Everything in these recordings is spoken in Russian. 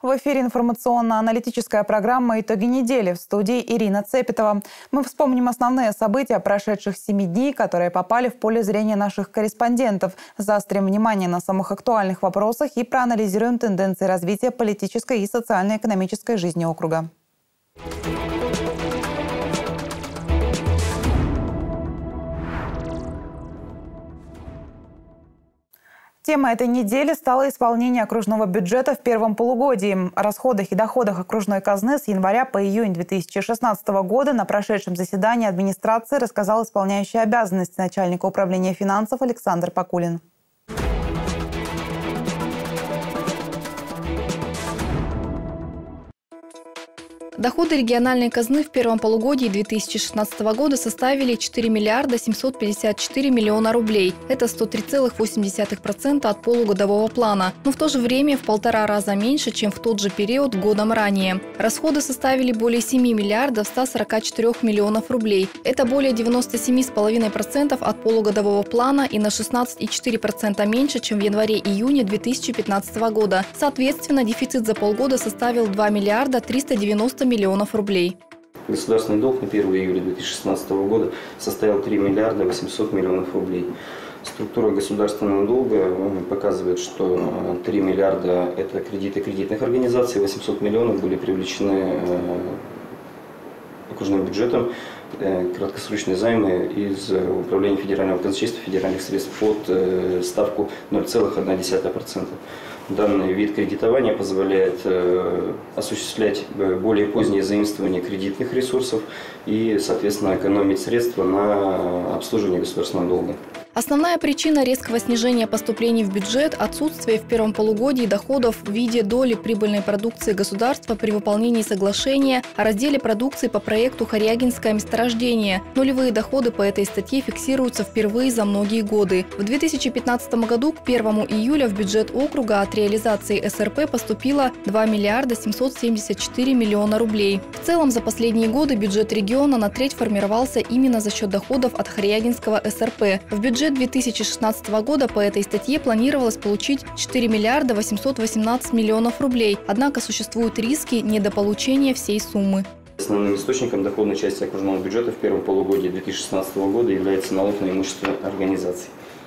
В эфире информационно-аналитическая программа «Итоги недели», в студии Ирина Цепетова. Мы вспомним основные события прошедших 7 дней, которые попали в поле зрения наших корреспондентов, заострим внимание на самых актуальных вопросах и проанализируем тенденции развития политической и социально-экономической жизни округа. Темой этой недели стало исполнение окружного бюджета в первом полугодии. О расходах и доходах окружной казны с января по июнь 2016 года на прошедшем заседании администрации рассказал исполняющий обязанности начальника управления финансов Александр Покулин. Доходы региональной казны в первом полугодии 2016 года составили 4 миллиарда 754 миллиона рублей. Это 103,8% от полугодового плана, но в то же время в 1,5 раза меньше, чем в тот же период годом ранее. Расходы составили более 7 миллиардов 144 миллионов рублей. Это более 97,5% от полугодового плана и на 16,4% меньше, чем в январе-июне 2015 года. Соответственно, дефицит за полгода составил 2 миллиарда 390 миллионов рублей. Государственный долг на 1 июля 2016 года составил 3 миллиарда 800 миллионов рублей. Структура государственного долга показывает, что 3 миллиарда – это кредиты кредитных организаций, 800 миллионов были привлечены окружным бюджетом, краткосрочные займы из Управления федерального казначейства федеральных средств под ставку 0,1%. Данный вид кредитования позволяет осуществлять более позднее заимствование кредитных ресурсов и, соответственно, экономить средства на обслуживание государственного долга. Основная причина резкого снижения поступлений в бюджет – отсутствие в первом полугодии доходов в виде доли прибыльной продукции государства при выполнении соглашения о разделе продукции по проекту «Хорягинское месторождение». Нулевые доходы по этой статье фиксируются впервые за многие годы. В 2015 году к 1 июля в бюджет округа от реализации СРП поступило 2 миллиарда 774 миллиона рублей. В целом за последние годы бюджет региона на треть формировался именно за счет доходов от Хорягинского СРП. В бюджет 2016 года по этой статье планировалось получить 4 миллиарда 818 миллионов рублей, однако существуют риски недополучения всей суммы. Основным источником доходной части окружного бюджета в первом полугодии 2016 года является налог на имущество организаций.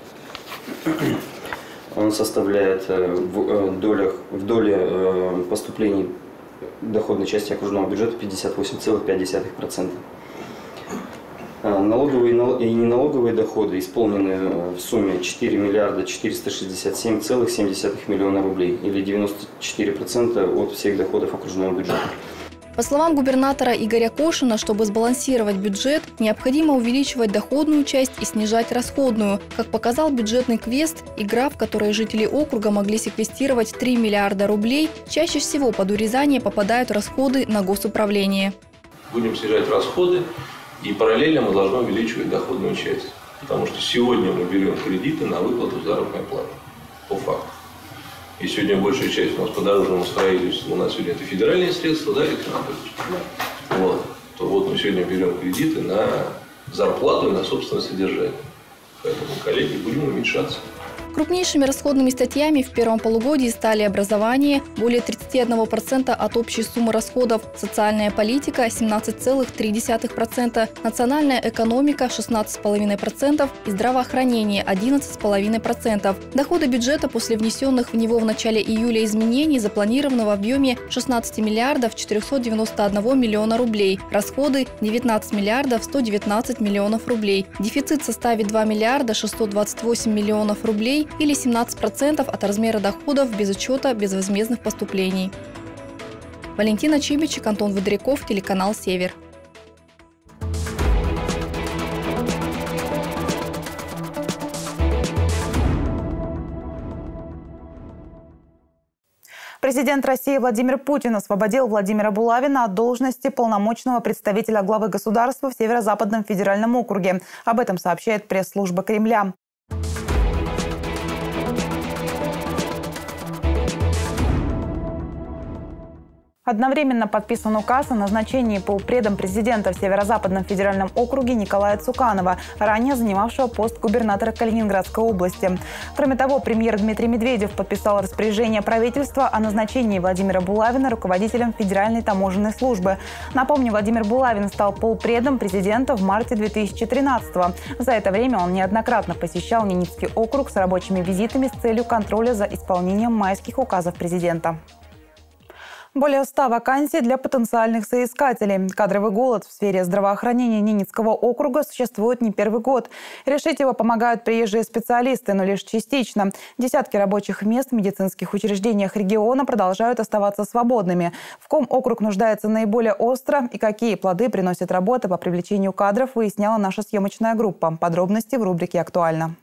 Он составляет в доле поступлений доходной части окружного бюджета 58,5%. Налоговые и неналоговые доходы исполнены в сумме 4 миллиарда 467,7 миллиона рублей или 94% от всех доходов окружного бюджета. По словам губернатора Игоря Кошина, чтобы сбалансировать бюджет, необходимо увеличивать доходную часть и снижать расходную. Как показал бюджетный квест, игра, в которой жители округа могли секвестировать 3 миллиарда рублей, чаще всего под урезание попадают расходы на госуправление. Будем снижать расходы. И параллельно мы должны увеличивать доходную часть. Потому что сегодня мы берем кредиты на выплату заработной платы. По факту. И сегодня большая часть у нас по дорожному строительству, у нас сегодня это федеральные средства, да, Александр Анатольевич? Да. Вот. То вот мы сегодня берем кредиты на зарплату и на собственное содержание. Поэтому, коллеги, будем уменьшаться. Крупнейшими расходными статьями в первом полугодии стали образование – более 31% от общей суммы расходов, социальная политика – 17,3%, национальная экономика – 16,5% и здравоохранение – 11,5%. Доходы бюджета после внесенных в него в начале июля изменений запланированы в объеме 16 миллиардов 491 миллиона рублей, расходы – 19 миллиардов 119 миллионов рублей. Дефицит составит 2 миллиарда 628 миллионов рублей, или 17% от размера доходов без учета безвозмездных поступлений. Валентина Чибичек, Антон Выдряков, телеканал «Север». Президент России Владимир Путин освободил Владимира Булавина от должности полномочного представителя главы государства в Северо-Западном федеральном округе. Об этом сообщает пресс-служба Кремля. Одновременно подписан указ о назначении полпредом президента в Северо-Западном федеральном округе Николая Цуканова, ранее занимавшего пост губернатора Калининградской области. Кроме того, премьер Дмитрий Медведев подписал распоряжение правительства о назначении Владимира Булавина руководителем Федеральной таможенной службы. Напомню, Владимир Булавин стал полпредом президента в марте 2013-го. За это время он неоднократно посещал Ненецкий округ с рабочими визитами с целью контроля за исполнением майских указов президента. Более 100 вакансий для потенциальных соискателей. Кадровый голод в сфере здравоохранения Ненецкого округа существует не первый год. Решить его помогают приезжие специалисты, но лишь частично. Десятки рабочих мест в медицинских учреждениях региона продолжают оставаться свободными. В ком округ нуждается наиболее остро и какие плоды приносит работа по привлечению кадров, выясняла наша съемочная группа. Подробности в рубрике «Актуально».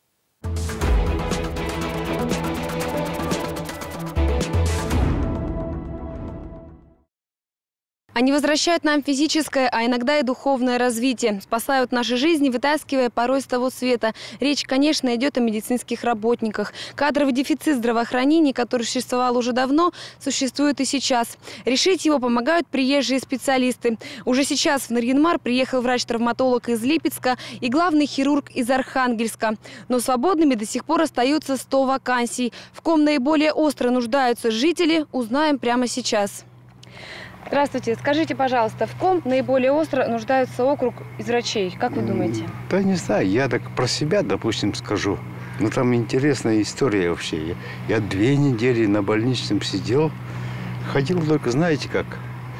Они возвращают нам физическое, а иногда и духовное развитие, спасают наши жизни, вытаскивая порой с того света. Речь, конечно, идет о медицинских работниках. Кадровый дефицит здравоохранения, который существовал уже давно, существует и сейчас. Решить его помогают приезжие специалисты. Уже сейчас в Нарьян-Мар приехал врач-травматолог из Липецка и главный хирург из Архангельска. Но свободными до сих пор остаются 100 вакансий. В ком наиболее остро нуждаются жители, узнаем прямо сейчас. Здравствуйте. Скажите, пожалуйста, в ком наиболее остро нуждается округ из врачей? Как вы думаете? Да не знаю. Я так про себя, допустим, скажу. Ну, там интересная история вообще. Я 2 недели на больничном сидел. Ходил только, знаете как,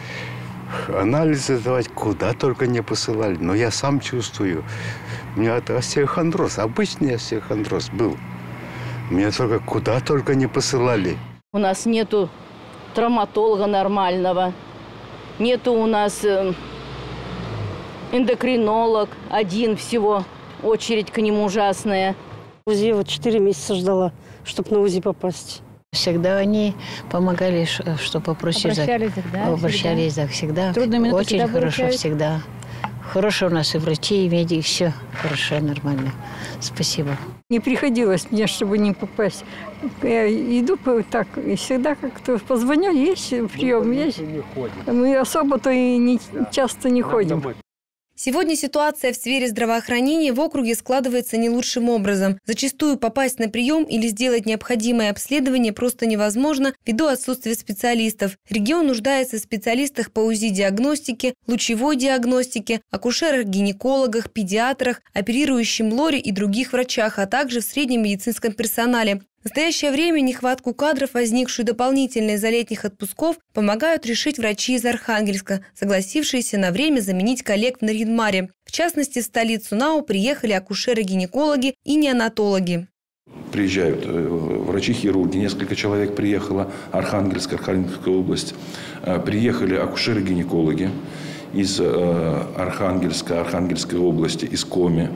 анализы давать, куда только не посылали. Но я сам чувствую. У меня это остеохондроз, обычный остеохондроз был. Меня только куда только не посылали. У нас нету травматолога нормального. Нету у нас эндокринолог, один всего, очередь к нему ужасная. УЗИ вот 4 месяца ждала, чтобы на УЗИ попасть. Всегда они помогали, что попросили. Обращались, да? Обращались, да, всегда. Трудные минуты очень всегда хорошо, выручают. всегда. Хорошо у нас и врачи, и медики, все хорошо, нормально. Спасибо. Не приходилось мне, чтобы не попасть. Я иду так, и всегда как-то позвоню, есть прием, есть. Мы особо-то и не, часто не ходим. Сегодня ситуация в сфере здравоохранения в округе складывается не лучшим образом. Зачастую попасть на прием или сделать необходимое обследование просто невозможно ввиду отсутствия специалистов. Регион нуждается в специалистах по УЗИ-диагностике, лучевой диагностике, акушерах-гинекологах, педиатрах, оперирующем лоре и других врачах, а также в среднем медицинском персонале. В настоящее время нехватку кадров, возникшую дополнительно из-за летних отпусков, помогают решить врачи из Архангельска, согласившиеся на время заменить коллег в Нарьян-Маре. В частности, в столицу НАУ приехали акушеры-гинекологи и неонатологи. Приезжают врачи-хирурги, несколько человек приехало, Архангельская область. Приехали акушеры-гинекологи из Архангельска, Архангельской области, из Коми.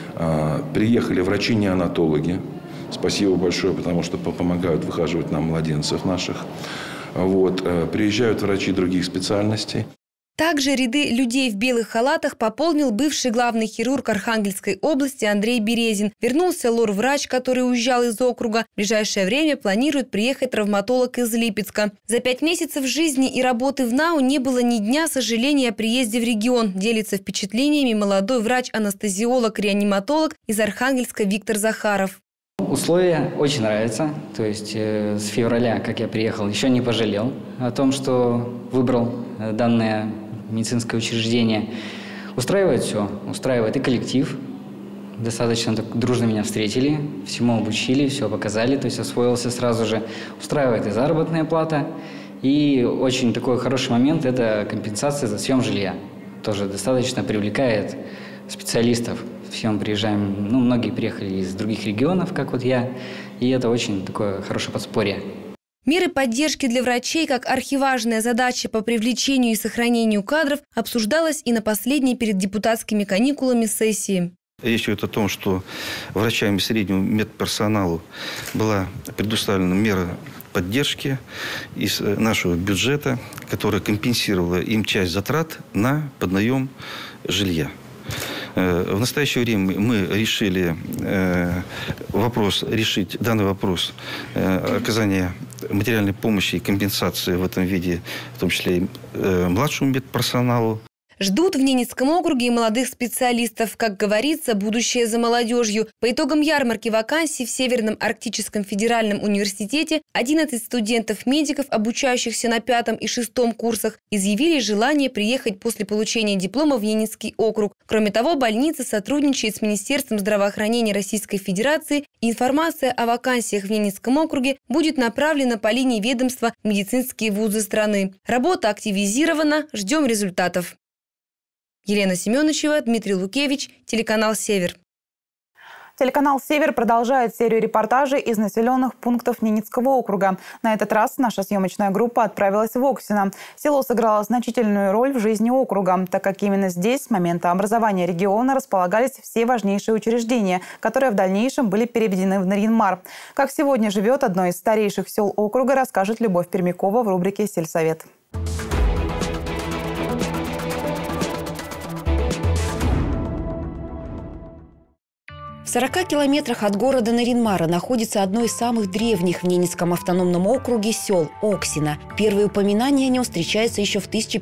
Приехали врачи-неонатологи. Спасибо большое, потому что помогают выхаживать нам младенцев наших. Вот. Приезжают врачи других специальностей. Также ряды людей в белых халатах пополнил бывший главный хирург Архангельской области Андрей Березин. Вернулся лор-врач, который уезжал из округа. В ближайшее время планирует приехать травматолог из Липецка. За 5 месяцев жизни и работы в НАУ не было ни дня сожаления о приезде в регион. Делится впечатлениями молодой врач-анестезиолог-реаниматолог из Архангельска Виктор Захаров. Условия очень нравятся. То есть с февраля, как я приехал, еще не пожалел о том, что выбрал данное медицинское учреждение. Устраивает все. Устраивает и коллектив. Достаточно так дружно меня встретили, всему обучили, все показали, то есть освоился сразу же. Устраивает и заработная плата. И очень такой хороший момент – это компенсация за съем жилья. Тоже достаточно привлекает специалистов. Все мы приезжаем, многие приехали из других регионов, как вот я, и это очень такое хорошее подспорье. Меры поддержки для врачей, как архиважная задача по привлечению и сохранению кадров, обсуждалась и на последней перед депутатскими каникулами сессии. Речь идет о том, что врачам и среднему медперсоналу была предоставлена мера поддержки из нашего бюджета, которая компенсировала им часть затрат на поднаем жилья. В настоящее время мы решили решить данный вопрос оказания материальной помощи и компенсации в этом виде, в том числе и младшему медперсоналу. Ждут в Ненецком округе и молодых специалистов. Как говорится, будущее за молодежью. По итогам ярмарки вакансий в Северном Арктическом федеральном университете 11 студентов-медиков, обучающихся на 5 и 6 курсах, изъявили желание приехать после получения диплома в Ненецкий округ. Кроме того, больница сотрудничает с Министерством здравоохранения Российской Федерации, и информация о вакансиях в Ненецком округе будет направлена по линии ведомства в медицинские вузы страны. Работа активизирована, ждем результатов. Елена Семеновичева, Дмитрий Лукевич, телеканал «Север». Телеканал «Север» продолжает серию репортажей из населенных пунктов Ненецкого округа. На этот раз наша съемочная группа отправилась в Оксино. Село сыграло значительную роль в жизни округа, так как именно здесь с момента образования региона располагались все важнейшие учреждения, которые в дальнейшем были переведены в Нарьян-Мар. Как сегодня живет одно из старейших сел округа, расскажет Любовь Пермякова в рубрике «Сельсовет». В 40 километрах от города Нарьян-Мара находится одно из самых древних в Ненецком автономном округе сел – Оксино. Первые упоминания о нем встречаются еще в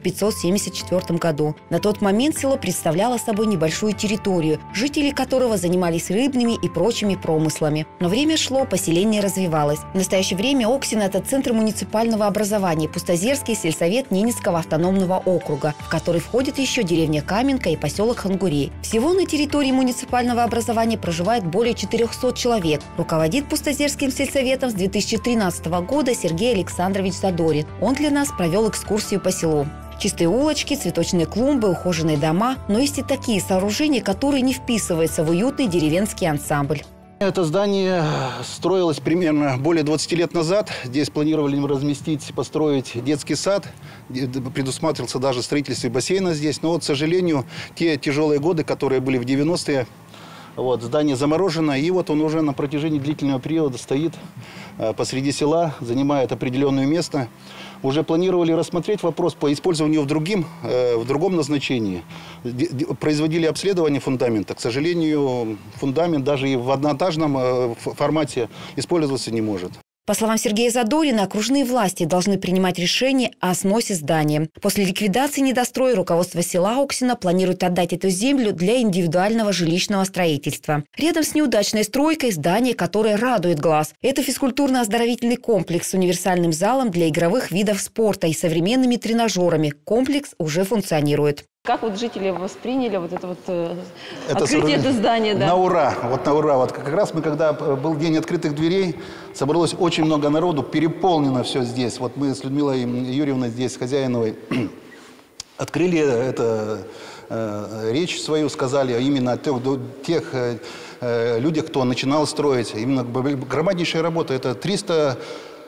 1574 году. На тот момент село представляло собой небольшую территорию, жители которого занимались рыбными и прочими промыслами. Но время шло, поселение развивалось. В настоящее время Оксино – это центр муниципального образования, Пустозерский сельсовет Ненецкого автономного округа, в который входит еще деревня Каменка и поселок Хангурей. Всего на территории муниципального образования проживает более 400 человек. Руководит Пустозерским сельсоветом с 2013 года Сергей Александрович Задорин. Он для нас провел экскурсию по селу. Чистые улочки, цветочные клумбы, ухоженные дома. Но есть и такие сооружения, которые не вписываются в уютный деревенский ансамбль. Это здание строилось примерно более 20 лет назад. Здесь планировали построить детский сад. Предусматривался даже строительство бассейна здесь. Но, вот, к сожалению, те тяжелые годы, которые были в 90-е, здание заморожено, и вот он уже на протяжении длительного периода стоит посреди села, занимает определенное место. Уже планировали рассмотреть вопрос по использованию в другом назначении. Производили обследование фундамента. К сожалению, фундамент даже и в одноэтажном формате использоваться не может. По словам Сергея Задорина, окружные власти должны принимать решение о сносе здания. После ликвидации недостроя руководство села Оксино планирует отдать эту землю для индивидуального жилищного строительства. Рядом с неудачной стройкой здание, которое радует глаз. Это физкультурно-оздоровительный комплекс с универсальным залом для игровых видов спорта и современными тренажерами. Комплекс уже функционирует. Как жители восприняли открытие этого здания? Да? На ура. На ура. Как раз когда был день открытых дверей, собралось очень много народу, переполнено все здесь. Мы с Людмилой Юрьевной здесь, Хозяиновой, открыли речь свою, сказали именно о тех людях, кто начинал строить. Именно громаднейшая работа. Это 300...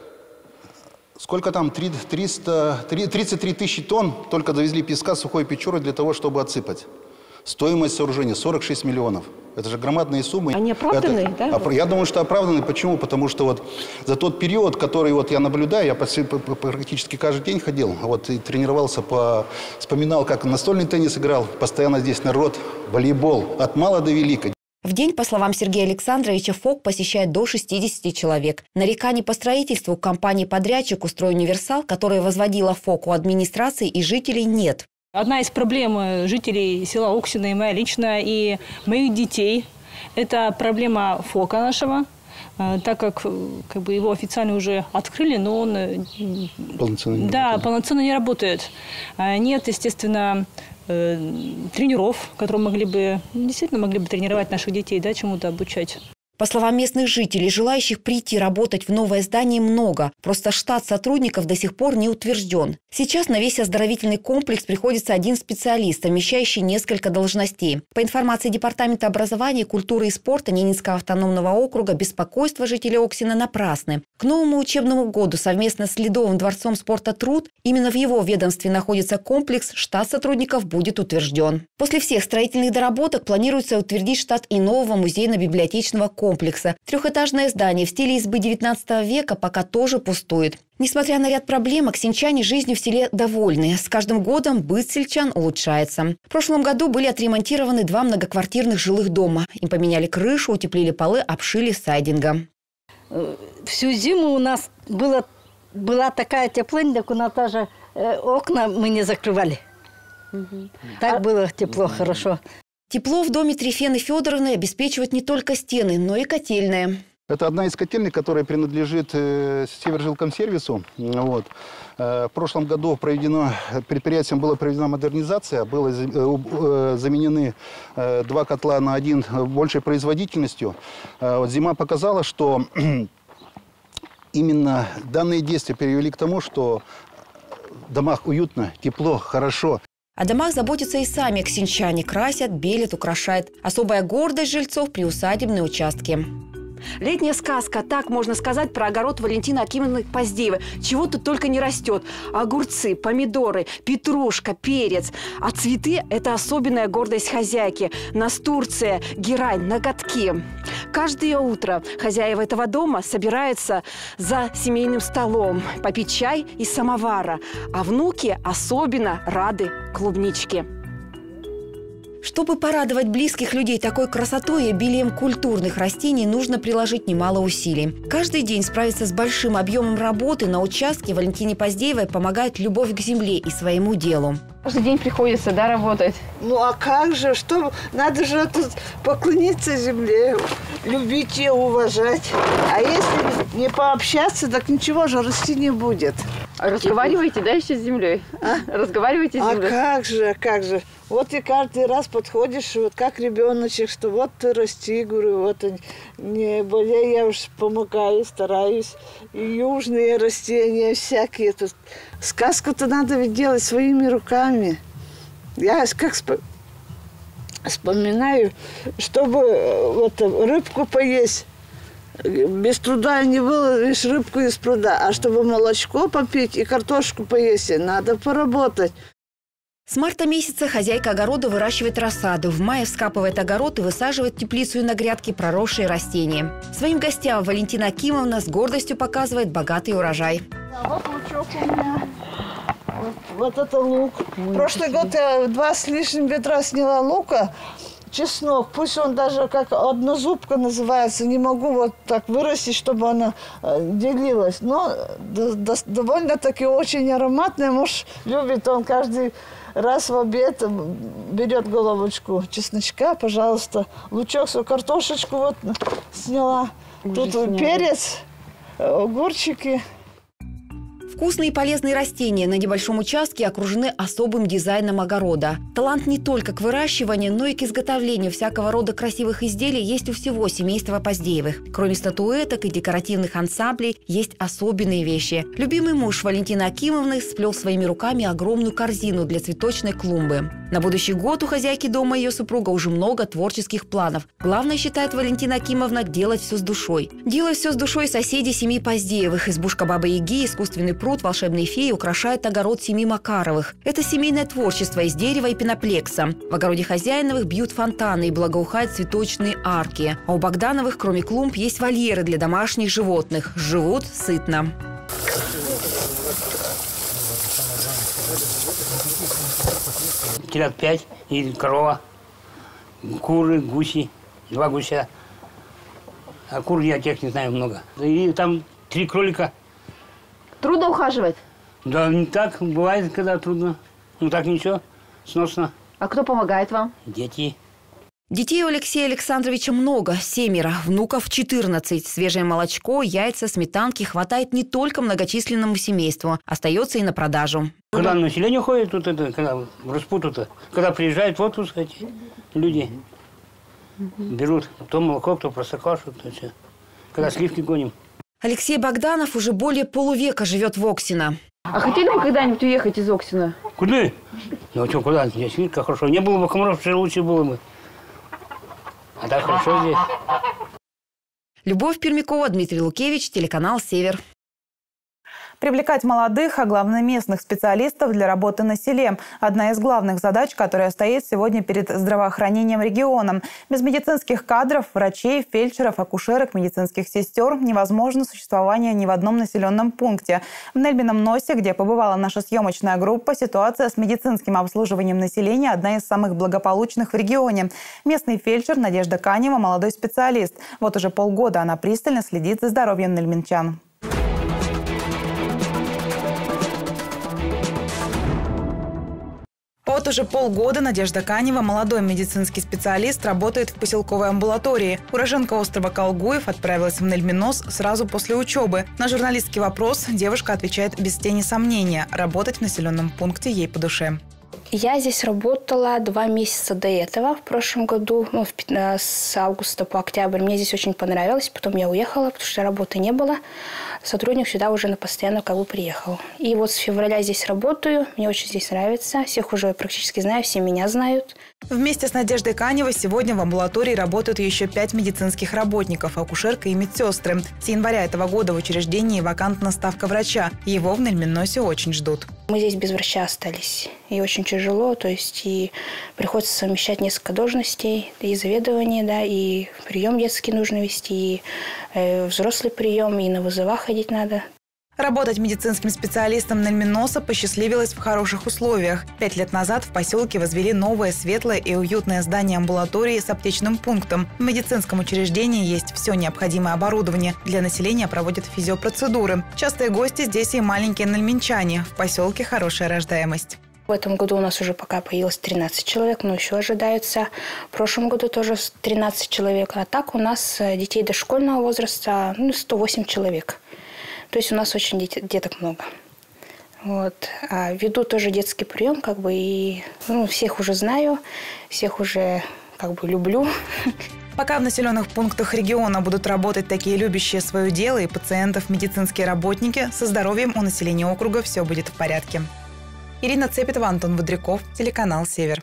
Сколько там? 33 тысячи тонн только довезли песка, сухой печоры для того, чтобы отсыпать. Стоимость сооружения 46 миллионов. Это же громадные суммы. Они оправданы, да? Я думаю, что оправданы. Почему? Потому что за тот период, который я наблюдаю, я практически каждый день ходил, и тренировался, вспоминал, как настольный теннис играл, постоянно здесь народ, волейбол, от мала до велика. В день, по словам Сергея Александровича, ФОК посещает до 60 человек. Нареканий по строительству компании-подрядчику «Стройуниверсал», которая возводила ФОК, у администрации и жителей нет. Одна из проблем жителей села Оксино, и моя личная, и моих детей – это проблема ФОКа нашего. Так как его официально уже открыли, но он полноценно не работает. Нет, естественно, тренеров, которые действительно могли бы тренировать наших детей, чему-то обучать. По словам местных жителей, желающих прийти работать в новое здание много. Просто штат сотрудников до сих пор не утвержден. Сейчас на весь оздоровительный комплекс приходится один специалист, совмещающий несколько должностей. По информации Департамента образования, культуры и спорта Ненецкого автономного округа, беспокойство жителей Оксино напрасны. К новому учебному году совместно с Ледовым дворцом спорта «Труд» именно в его ведомстве находится комплекс, штат сотрудников будет утвержден. После всех строительных доработок планируется утвердить штат и нового музейно-библиотечного комплекса. Трехэтажное здание в стиле избы 19 века пока тоже пустует. Несмотря на ряд проблем, оксинчане жизнью в селе довольны. С каждым годом быт сельчан улучшается. В прошлом году были отремонтированы 2 многоквартирных жилых дома. Им поменяли крышу, утеплили полы, обшили сайдингом. Всю зиму у нас было была такая теплынь, так у нас даже окна мы не закрывали. Так было тепло, хорошо. Тепло в доме Трифены Федоровны обеспечивают не только стены, но и котельные. Это одна из котельных, которая принадлежит Севержилкомсервису. Вот. В прошлом году предприятием была проведена модернизация, были заменены 2 котла на 1 большей производительностью. Вот зима показала, что именно данные действия привели к тому, что в домах уютно, тепло, хорошо. О домах заботятся и сами ксенчане, красят, белят, украшают. Особая гордость жильцов – приусадебные участки. Летняя сказка, так можно сказать про огород Валентины Акимовны Поздеевой. Чего тут только не растет. Огурцы, помидоры, петрушка, перец. А цветы – это особенная гордость хозяйки. Настурция, герань, ноготки. Каждое утро хозяева этого дома собираются за семейным столом попить чай из самовара. А внуки особенно рады клубничке. Чтобы порадовать близких людей такой красотой и обилием культурных растений, нужно приложить немало усилий. Каждый день справиться с большим объемом работы на участке Валентине Поздеевой помогает любовь к земле и своему делу. Каждый день приходится, да, работать? Ну а как же? Что? Надо же тут поклониться земле, любить ее, уважать. А если не пообщаться, так ничего же расти не будет. А разговариваете, да, еще с землей? А? Разговариваете с землей? А как же? Вот и каждый раз подходишь, вот как ребеночек, что вот ты расти, говорю, вот не болей, я уж помогаю, стараюсь. И южные растения всякие. Тут сказку-то надо ведь делать своими руками. Я как вспоминаю, чтобы вот рыбку поесть, без труда не выловишь рыбку из пруда, а чтобы молочко попить и картошку поесть, надо поработать. С марта месяца хозяйка огорода выращивает рассаду. В мае вскапывает огород и высаживает в теплицу и на грядке проросшие растения. Своим гостям Валентина Акимовна с гордостью показывает богатый урожай. Вот лучок у меня. Вот это лук. Прошлый год я 2 с лишним ведра сняла лука. Чеснок, пусть он даже как однозубка называется, не могу вот так вырастить, чтобы она делилась. Но довольно-таки очень ароматная. Муж любит, он каждый раз в обед берет головочку чесночка, пожалуйста. Лучок, свою картошечку вот сняла. Тут перец, огурчики. Вкусные и полезные растения на небольшом участке окружены особым дизайном огорода. Талант не только к выращиванию, но и к изготовлению всякого рода красивых изделий есть у всего семейства Поздеевых. Кроме статуэток и декоративных ансамблей, есть особенные вещи. Любимый муж Валентины Акимовны сплел своими руками огромную корзину для цветочной клумбы. На будущий год у хозяйки дома и ее супруга уже много творческих планов. Главное, считает Валентина Акимовна, делать все с душой. Делают все с душой соседи семьи Поздеевых. Избушка Бабы-Яги, искусственный пруд, волшебные феи украшает огород семьи Макаровых. Это семейное творчество из дерева и пеноплекса. В огороде Хозяиновых бьют фонтаны и благоухают цветочные арки. А у Богдановых, кроме клумб, есть вольеры для домашних животных. Живут сытно. Телят 5 и корова, куры, гуси, 2 гуся. А кур я тех не знаю много. И там 3 кролика. Трудно ухаживать? Да, не так. Бывает, когда трудно. Ну так ничего, сносно. А кто помогает вам? Дети. Детей у Алексея Александровича много, 7, внуков 14. Свежее молочко, яйца, сметанки хватает не только многочисленному семейству, остается и на продажу. Когда население ходит, тут это, когда распутают, когда приезжают в отпуск эти люди, берут то молоко, кто простоквашу, то все. Когда сливки гоним. Алексей Богданов уже более полувека живет в Оксино. А хотели бы когда-нибудь уехать из Оксина? Куда? Ну что, куда? Здесь видишь, как хорошо. Не было бы комаров, что лучше было бы. А так хорошо здесь. Любовь Пермякова, Дмитрий Лукевич, телеканал «Север». Привлекать молодых, а главное местных специалистов для работы на селе – одна из главных задач, которая стоит сегодня перед здравоохранением региона. Без медицинских кадров, врачей, фельдшеров, акушерок, медицинских сестер невозможно существование ни в одном населенном пункте. В Нельбином Носе, где побывала наша съемочная группа, ситуация с медицинским обслуживанием населения – одна из самых благополучных в регионе. Местный фельдшер Надежда Канева – молодой специалист. Вот уже полгода она пристально следит за здоровьем нельминчан. Вот уже полгода Надежда Канева, молодой медицинский специалист, работает в поселковой амбулатории. Уроженка острова Калгуев отправилась в Нельминос сразу после учебы. На журналистский вопрос девушка отвечает без тени сомнения. Работать в населенном пункте ей по душе. Я здесь работала 2 месяца до этого, в прошлом году, с августа по октябрь. Мне здесь очень понравилось, потом я уехала, потому что работы не было. Сотрудник сюда уже на постоянно приехал. И вот с февраля здесь работаю, мне очень здесь нравится. Всех уже практически знаю, все меня знают. Вместе с Надеждой Каневой сегодня в амбулатории работают еще 5 медицинских работников, акушерка и медсестры. С января этого года в учреждении вакантна ставка врача. Его в Нельминосе очень ждут. Мы здесь без врача остались. И очень тяжело, то есть и приходится совмещать несколько должностей, и заведование, да, и прием детский нужно вести, и взрослый прием, и на вызова ходить надо. Работать медицинским специалистом Нельминоса посчастливилось в хороших условиях. 5 лет назад в поселке возвели новое, светлое и уютное здание амбулатории с аптечным пунктом. В медицинском учреждении есть все необходимое оборудование. Для населения проводят физиопроцедуры. Частые гости здесь и маленькие нельминчане. В поселке хорошая рождаемость. В этом году у нас уже пока появилось 13 человек, но еще ожидаются. В прошлом году тоже 13 человек. А так у нас детей дошкольного возраста 108 человек. То есть у нас очень деток много. Вот. А веду тоже детский прием, и всех уже знаю, всех уже люблю. Пока в населенных пунктах региона будут работать такие любящие свое дело и пациентов медицинские работники, со здоровьем у населения округа все будет в порядке. Ирина Цепетова, Антон Бодряков, телеканал «Север».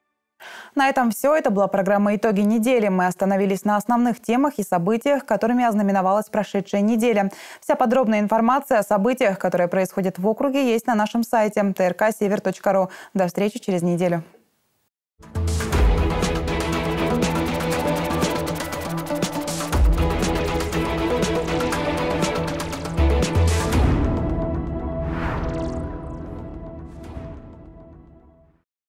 На этом все. Это была программа «Итоги недели». Мы остановились на основных темах и событиях, которыми ознаменовалась прошедшая неделя. Вся подробная информация о событиях, которые происходят в округе, есть на нашем сайте trksever.ru. До встречи через неделю.